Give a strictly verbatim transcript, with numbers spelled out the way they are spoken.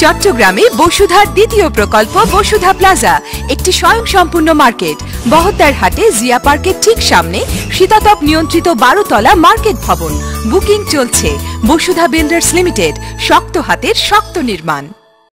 চট্টগ্রামে বসুধার দ্বিতীয় প্রকল্প বসুধা প্লাজা, একটি স্বয়ংসম্পূর্ণ মার্কেট। বহদ্দার হাটে জিয়া পার্কের ঠিক সামনে শীতাতপ নিয়ন্ত্রিত বারো তলা মার্কেট ভবন। বুকিং চলছে। বসুধা বিল্ডার্স লিমিটেড, শক্ত হাতের শক্ত নির্মাণ।